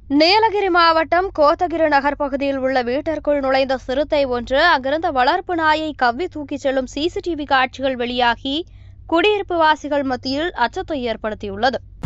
நீலகிரி மாவட்டம் கோத்தகிரி நகர் பகுதியில் உள்ள வீட்டிற்குள் நுழைந்த சிறுத்தை ஒன்று அங்கிருந்த வளர்ப்பு நாயை கவ்வி தூக்கிச் செல்லும் சிசிடிவி காட்சிகள் வெளியாகி குடியிருப்பு வாசிகள் மத்தியில் அச்சத்தை ஏற்படுத்தியுள்ளது.